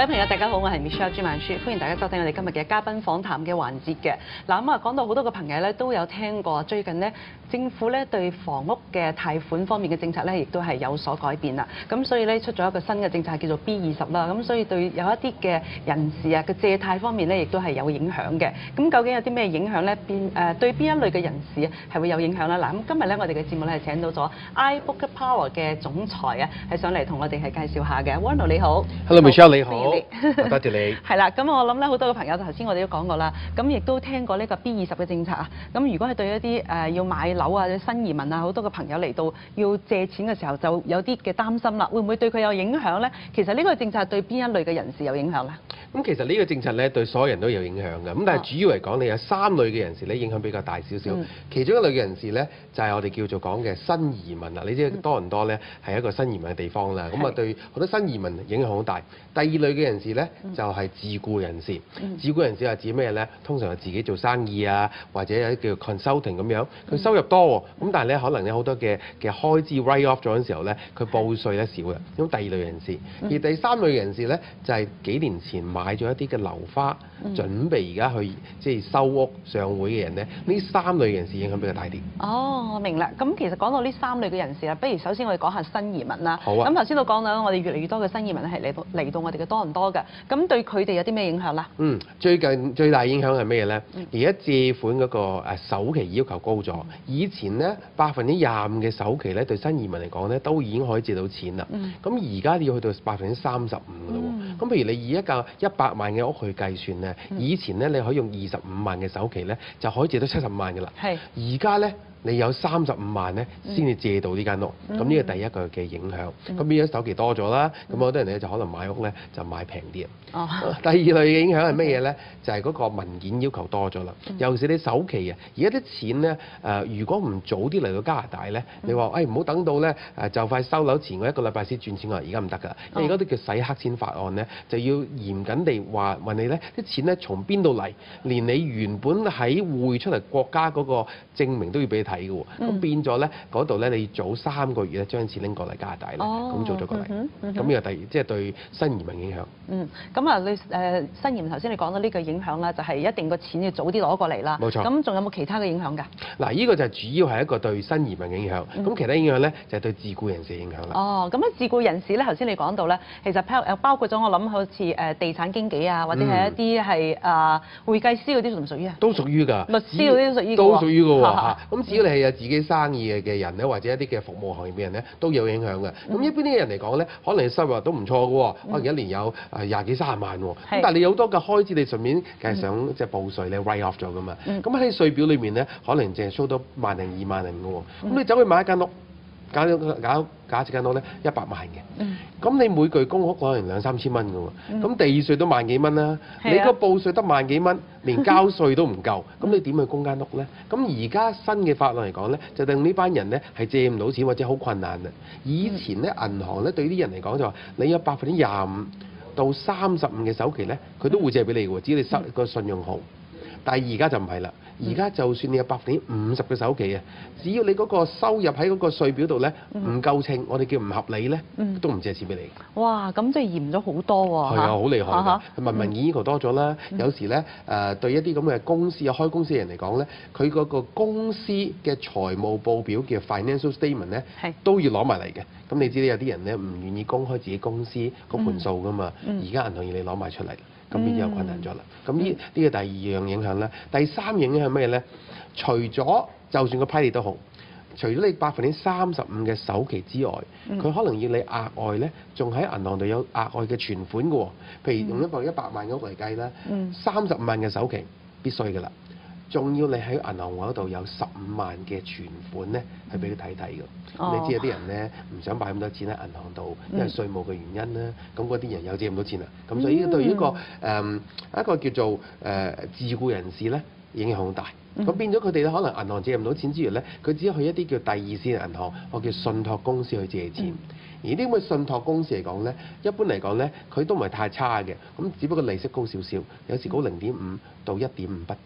位朋友，大家好，我係 Michelle 朱曼舒，歡迎大家收聽我哋今日嘅嘉賓訪談嘅環節嘅。嗱咁啊，講到好多個朋友咧都有聽過，最近呢政府咧對房屋嘅貸款方面嘅政策咧，亦都係有所改變啦。咁所以咧出咗一個新嘅政策叫做 B20啦。咁所以對有一啲嘅人士啊嘅借貸方面咧，亦都係有影響嘅。咁究竟有啲咩影響咧？對邊一類嘅人士係會有影響啦？嗱咁今日咧我哋嘅節目咧係請到咗 iBook Power 嘅總裁啊，係上嚟同我哋係介紹下嘅。Warno 你好 ，Hello Michelle 你好， 多謝你。 係啦，咁我諗咧好多嘅朋友頭先我哋都講過啦，咁亦都聽過呢個 B20嘅政策啊。咁如果係對一啲要買樓啊、新移民啊，好多嘅朋友嚟到要借錢嘅時候，就有啲嘅擔心啦，會唔會對佢有影響咧？其實呢個政策對邊一類嘅人士有影響咧？ 咁其實呢個政策咧對所有人都有影響嘅，咁但係主要嚟講，你有3類嘅人士咧影響比較大少少。其中一類嘅人士咧就係我哋叫做講嘅新移民啦。你知多倫多咧係一個新移民嘅地方啦，咁啊對好多新移民影響好大。第二類嘅人士咧就係自僱人士。自僱人士係指咩咧？通常係自己做生意啊，或者有啲叫 consulting 咁樣，佢收入多喎，咁但係咧可能有好多嘅開支 write off 咗嘅時候咧，佢報稅咧少嘅。咁第二類人士，而第三類人士咧就係幾年前買咗一啲嘅樓花，準備而家去即係收屋上會嘅人咧，呢3類人士影響比較大啲。 哦，我明啦。咁其實講到呢3類嘅人士啦，不如首先我哋講下新移民啦。 好啊。 咁頭先都講到，我哋越嚟越多嘅新移民係嚟到我哋嘅多倫多嘅。咁對佢哋有啲咩影響啦？ 最近最大影響係咩咧？而家借款嗰個首期要求高咗。以前咧25%嘅首期咧，對新移民嚟講咧都已經可以借到錢啦。咁而家要去到35%㗎咯喎。咁譬如你以一個100萬嘅屋去計算咧，以前咧你可以用25萬嘅首期咧就可以借到75萬㗎啦。係。而家咧你有35萬咧先至借到呢間屋。咁呢個第一個嘅影響。咁變咗首期多咗啦。咁好多人咧就可能買屋咧就買平啲。第二類嘅影響係乜嘢咧？就係嗰個文件要求多咗啦。尤其是你首期啊，而家啲錢咧如果唔早啲嚟到加拿大咧，你話唔好等到咧就快收樓前嗰1個禮拜先轉錢，我話而家唔得㗎，因為而家啲叫洗黑錢法案咧，就要嚴謹地問你咧啲錢咧從邊度嚟，連你原本喺匯出嚟國家嗰個證明都要俾你睇嘅喎。咁變咗咧嗰度咧你要早3個月咧將錢拎過嚟加拿大咧，咁做咗過嚟。咁呢個即係對新移民影響。 咁啊，你新移民頭先你講到呢個影響啦，就係一定個錢要早啲攞過嚟啦。 冇錯。 咁仲有冇其他嘅影響㗎？ 嗱，呢個就主要係一個對新移民嘅影響。咁其他影響咧就係對自僱人士嘅影響啦。 哦，咁自僱人士咧，頭先你講到咧，其實包括咗我諗好似地產經紀啊，或者係一啲係會計師嗰啲，屬唔屬於啊？ 都屬於㗎。 律師嗰啲都屬於㗎喎。 都屬於㗎喎。咁只要你係有自己生意嘅人咧，或者一啲嘅服務行業嘅人咧，都有影響嘅。咁一般啲人嚟講咧，可能收入都唔錯嘅喎，可能一年有20幾30萬喎。咁但係你有好多嘅開支，你順便梗係想即係報稅咧 write off 咗㗎嘛。咁喺稅表裏面咧，可能淨係 show 到1萬零2萬零嘅喎。咁你走去買一間屋，假設間屋咧100萬嘅。咁你每句公屋可能2、3千蚊嘅喎。咁地稅都萬幾蚊啦。你個報稅得萬幾蚊，連交稅都唔夠。咁你點去供間屋咧？咁而家新嘅法律嚟講咧，就令呢班人咧係借唔到錢或者好困難嘅。以前咧銀行咧對啲人嚟講就話，你有25%到35%嘅首期咧，佢都會借俾你嘅喎，只要你收個信用號。但係而家就唔係啦，而家就算你有50%嘅首期啊，只要你嗰個收入喺嗰個稅表度咧唔夠稱，我哋叫唔合理咧，都唔借錢俾你。 哇！咁即係嚴咗好多喎。 係啊，好厲害㗎。文件要求多咗啦，有時咧對一啲咁嘅公司開公司嘅人嚟講咧，佢嗰個公司嘅財務報表叫 financial statement 咧，都要攞埋嚟嘅。咁你知咧有啲人咧唔願意公開自己公司嗰盤數㗎嘛，而家銀行要你攞埋出嚟。咁變咗有困難咗啦。咁呢個第二樣影響啦。第3樣影響咩咧？除咗就算個批你都好，除咗你35%嘅首期之外，佢可能要你額外咧，仲喺銀行度有額外嘅存款嘅喎。譬如用一個100萬嘅屋嚟計啦，35萬嘅首期必須嘅啦。仲要你喺銀行嗰度有15萬嘅存款咧，係俾佢睇睇㗎。你知有啲人咧唔想擺咁多錢喺銀行度，因為稅務嘅原因啦。咁嗰啲人又借唔到錢啦。咁所以對於一個叫做自僱人士咧，影響好大。咁變咗佢哋咧，可能銀行借唔到錢之餘咧，佢只係去一啲叫第二線銀行，我叫信託公司去借錢。而呢啲咁嘅信託公司嚟講咧，一般嚟講咧，佢都唔係太差嘅。咁只不過利息高少少，有時高0.5到1.5不等。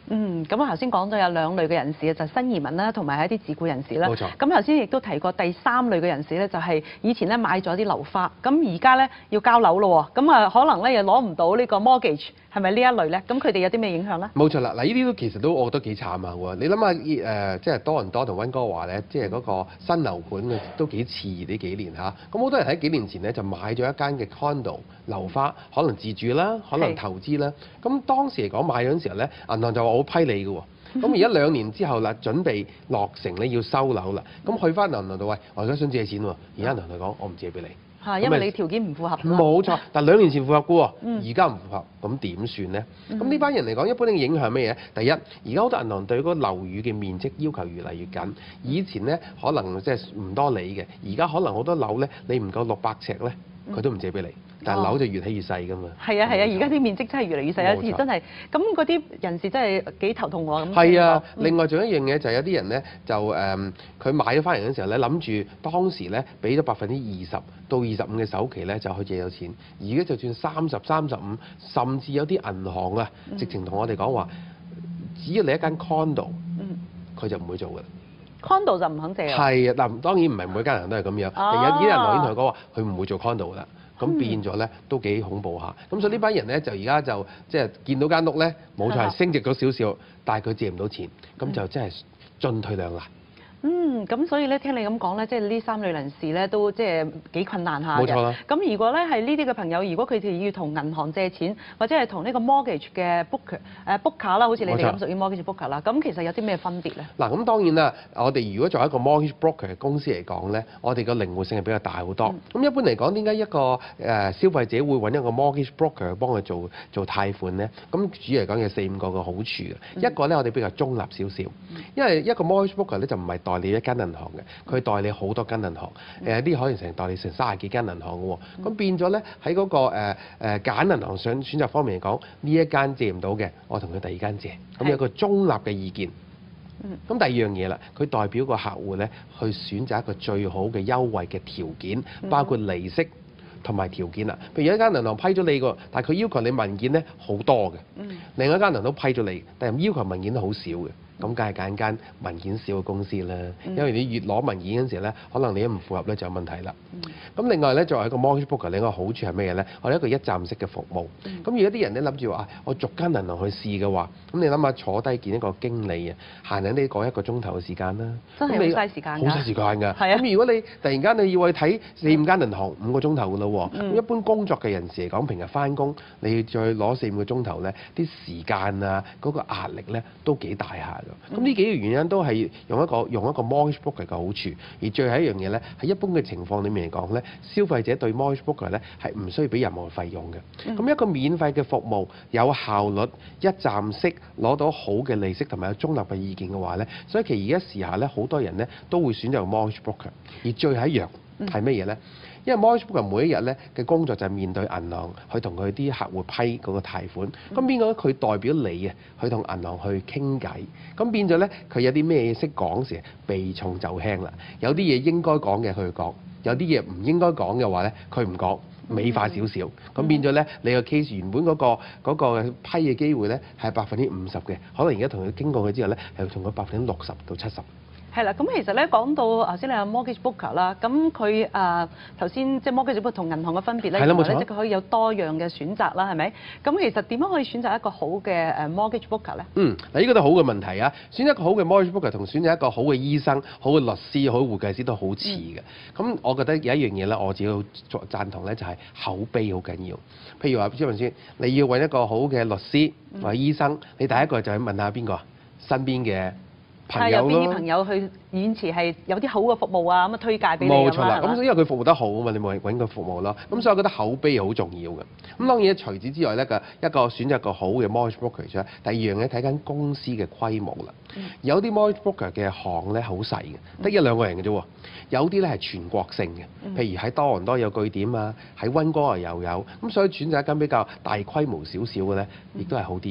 咁我頭先講到有2類嘅人士就係新移民啦，同埋一啲自僱人士啦。 冇錯。 咁頭先亦都提過第3類嘅人士咧，就係以前咧買咗啲樓花，咁而家咧要交樓咯喎，咁啊可能咧又攞唔到呢個 mortgage，係咪呢一類咧？咁佢哋有啲咩影響咧？ 冇錯啦，嗱呢啲都其實都我覺得幾慘下喎。你諗下即係多倫多同溫哥華咧，即係嗰個新樓盤都幾熾熱呢幾年嚇。咁好多人喺幾年前咧就買咗一間嘅 condo 樓花，可能自住啦，可能投資啦。咁當時嚟講買嗰陣時候咧，銀行就話我批你嘅喎。咁而家2年之後啦，準備落成咧要收樓啦。咁去翻銀行度，喂，我而家想借錢喎。而家銀行就講我唔借俾你。 因為你條件唔符合。 冇錯，但2年前符合嘅喎，而家唔符合，咁點算呢？咁呢班人嚟講，一般嘅影響係咩嘢？第一，而家好多銀行對嗰個樓宇嘅面積要求越嚟越緊。以前呢，可能即係唔多理嘅，而家可能好多樓呢，你唔夠600尺呢，佢都唔借俾你。但係樓就越起越細㗎嘛。係啊，而家啲面積真係越嚟越細，有時真係咁嗰啲人士真係幾頭痛喎咁。 係啊，另外仲有一樣嘢就係有啲人咧就佢買咗翻嚟嗰陣時候咧，諗住當時咧俾咗20%到25%嘅首期咧就去借咗錢，而家就算30、35，甚至有啲銀行啊，直情同我哋講話，只要你一間 condo，佢就唔會做㗎啦。 condo 就唔肯借啊？ 係啊，嗱當然唔係每間銀行都係咁樣，有啲銀行已經同佢講話，佢唔會做 condo 㗎啦。咁變咗咧都幾恐怖下，咁所以呢班人咧就而家就即係見到間屋咧冇錯係升值咗少少，但係佢借唔到錢，咁就真係進退兩難。 咁所以咧聽你咁講咧，即係呢3類人士咧都即係幾困難下嘅。 冇錯啦。 咁如果咧係呢啲嘅朋友，如果佢哋要同銀行借錢，或者係同呢個 mortgage 嘅 booker 啦，好似你哋咁屬於 mortgage booker 啦，咁其實有啲咩分別咧？嗱， 咁當然啦，我哋如果作為一個 mortgage broker 嘅公司嚟講咧，我哋個靈活性係比較大好多。咁一般嚟講，點解一個消費者會揾一個 mortgage broker 幫佢做貸款咧？咁主要嚟講有4、5個嘅好處嘅。一個咧，我哋比較中立少少，因為一個 mortgage broker 咧就唔係代理一間銀行嘅，佢代理好多間銀行，啲可能代理成30幾間銀行嘅喎，咁變咗咧喺嗰個揀銀行選擇方面嚟講，呢一間借唔到嘅，我同佢第2間借，咁有個中立嘅意見。咁第2樣嘢啦，佢代表個客戶咧去選擇一個最好嘅優惠嘅條件，包括利息同埋條件啦。譬如有一間銀行批咗你個，但係佢要求你文件咧好多嘅，另一間銀行都批咗你，但係要求文件都好少嘅。咁梗係揀間文件少嘅公司啦，因為你越攞文件嗰陣時咧，可能你一唔符合咧就有問題啦。咁另外咧，作為一個 mortgage broker，另一個好處係咩嘢咧？我哋一個一站式嘅服務。咁如果啲人咧諗住話我逐間銀行去試嘅話，咁你諗下坐低見一個經理啊，閒閒哋講1個鐘頭嘅時間啦， 真係好嘥時間㗎。 好嘥時間㗎。 係啊。 咁如果你突然間你要去睇4、5間銀行5個鐘頭㗎咯喎，咁一般工作嘅人士嚟講，平日翻工你要再攞4、5個鐘頭咧，啲時間啊嗰個壓力咧都幾大下㗎。咁呢幾個原因都係用一個 mortgage broker 嘅好處，而最後一樣嘢咧，喺一般嘅情況裡面嚟講咧，消費者對 mortgage broker 咧係唔需要俾任何費用嘅。咁一個免費嘅服務，有效率、一站式攞到好嘅利息同埋有中立嘅意見嘅話咧，所以其實而家時下咧，好多人咧都會選擇 mortgage broker。而最後一樣係乜嘢咧？因為 mortgage broker 每一日咧嘅工作就係面對銀行去同佢啲客戶批嗰個貸款。咁變咗佢代表你啊，去同銀行去傾偈。咁變咗咧，佢有啲咩識講時，避重就輕啦。有啲嘢應該講嘅佢講，有啲嘢唔應該講嘅話咧，佢唔講，美化少少。咁變咗咧，你個 case 原本嗰個批嘅機會咧係50%嘅，可能而家同佢經過佢之後咧，係同佢60%到70%。 係啦，咁其實咧講到頭先你有 mortgage broker 啦，咁佢頭先即係 mortgage broker 同銀行嘅分別咧，原來咧即係佢可以有多樣嘅選擇啦，係咪？咁其實點樣可以選擇一個好嘅mortgage broker 咧？ 嗱，呢個都好嘅問題啊！選擇一個好嘅 mortgage broker 同選擇一個好嘅醫生、好嘅律師、好嘅會計師都好似嘅。咁我覺得有一樣嘢咧，我自己好贊同咧，就係口碑好緊要。譬如話，張文先，你要揾一個好嘅律師或者醫生，你第一個就係問下邊個身邊嘅朋友咯， 有邊啲朋友去演詞係有啲好嘅服務啊，咁啊推介俾你冇錯啦， 咁因為佢服務得好啊嘛，你咪揾佢服務咯。咁所以我覺得口碑好重要嘅。咁當然除此之外咧，一個選擇一個好嘅 mortgage broker 咧，第二樣嘢睇緊公司嘅規模啦。有啲 mortgage broker 嘅行咧好細嘅，得1、2個人嘅啫喎。有啲咧係全國性嘅，譬如喺多倫多有據點啊，喺溫哥華又有。咁所以選擇一間比較大規模少少嘅咧，亦都係好啲嘅。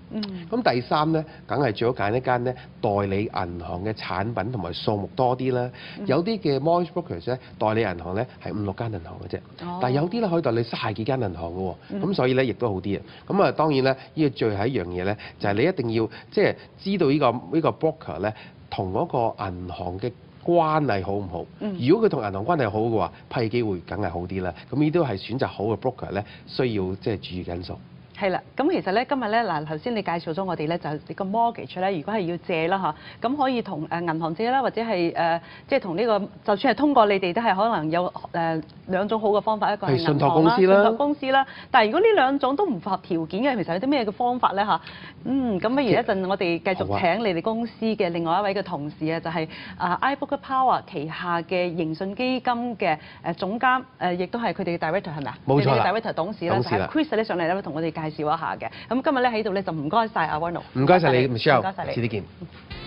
咁第三咧，梗係最好揀一間咧代理銀行嘅產品同埋數目多啲啦。有啲嘅 mortgage brokers 咧，代理銀行咧係5、6間銀行嘅啫，但係有啲咧可以代理30幾間銀行嘅喎。咁所以咧亦都好啲啊。咁啊當然咧，呢個最後一樣嘢咧，就係你一定要即係知道呢個 broker 咧同嗰個銀行嘅關係好唔好？如果佢同銀行關係好嘅話，批機會梗係好啲啦。咁呢都係選擇好嘅 broker 咧，需要即係注意因素。 係啦，咁其實咧今日咧嗱頭先你介紹咗我哋咧就係個 mortgage 咧，如果係要借啦嚇，咁可以同銀行借啦，或者係即係同呢個就算係通過你哋都係可能有兩種好嘅方法，一個係銀行啦、信託公司啦。但係如果呢兩種都唔符合條件嘅，其實有啲咩嘅方法咧嚇？咁不如一陣我哋繼續請你哋公司嘅另外一位嘅同事啊，就係iBroker Power 旗下嘅盈信基金嘅總監，亦都係佢哋嘅 director 係咪啊？ 冇錯啦 ，director 董事啦，就係 Chris 咧上嚟咧同我哋介紹一下嘅。咁今日咧喺度咧就唔該晒阿 Ronald， 唔該晒你 Michelle， 唔該晒你， 遲啲見。